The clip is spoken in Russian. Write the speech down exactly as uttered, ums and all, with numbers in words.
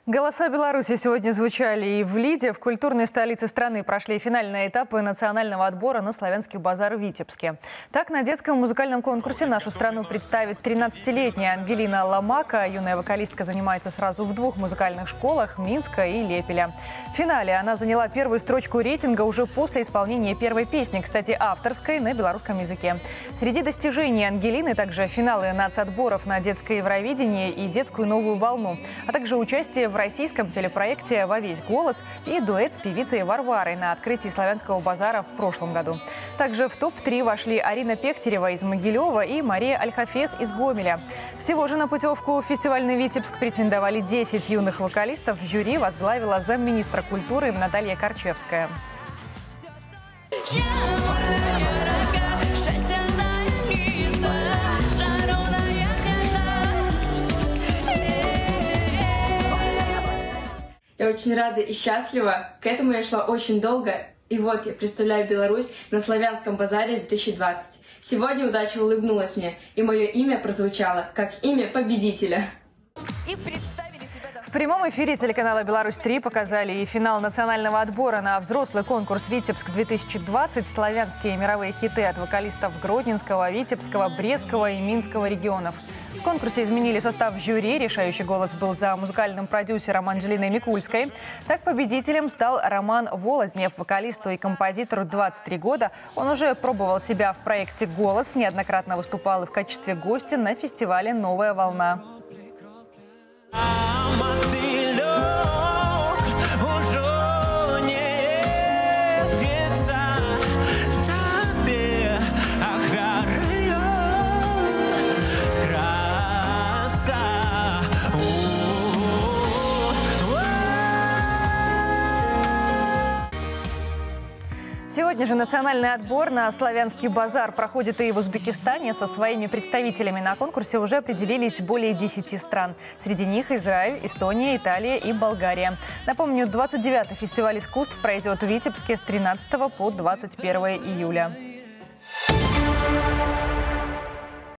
Голоса Беларуси сегодня звучали и в Лиде. В культурной столице страны прошли финальные этапы национального отбора на славянский базар в Витебске. Так, на детском музыкальном конкурсе нашу страну представит тринадцатилетняя Ангелина Ломака. Юная вокалистка занимается сразу в двух музыкальных школах – Минска и Лепеля. В финале она заняла первую строчку рейтинга уже после исполнения первой песни, кстати, авторской на белорусском языке. Среди достижений Ангелины также финалы нацотборов на детское Евровидение и детскую новую волну, а также участие в российском телепроекте «Во весь голос» и дуэт с певицей Варварой на открытии славянского базара в прошлом году. Также в топ три вошли Арина Пехтерева из Могилева и Мария Альхафес из Гомеля. Всего же на путевку в фестивальный Витебск претендовали десять юных вокалистов. Жюри возглавила замминистра культуры Наталья Корчевская. Я очень рада и счастлива. К этому я шла очень долго. И вот я представляю Беларусь на славянском базаре две тысячи двадцать. Сегодня удача улыбнулась мне, и мое имя прозвучало как имя победителя. И В прямом эфире телеканала «Беларусь-три» показали и финал национального отбора на взрослый конкурс «Витебск-две тысячи двадцать». Славянские мировые хиты от вокалистов Гродненского, Витебского, Брестского и Минского регионов. В конкурсе изменили состав жюри. Решающий голос был за музыкальным продюсером Анжелиной Микульской. Так победителем стал Роман Волознев. Вокалисту и композитору двадцать три года. Он уже пробовал себя в проекте «Голос», неоднократно выступал и в качестве гостя на фестивале «Новая волна». Сегодня же национальный отбор на славянский базар проходит и в Узбекистане. Со своими представителями на конкурсе уже определились более десяти стран. Среди них Израиль, Эстония, Италия и Болгария. Напомню, двадцать девятый фестиваль искусств пройдет в Витебске с тринадцатого по двадцать первое июля.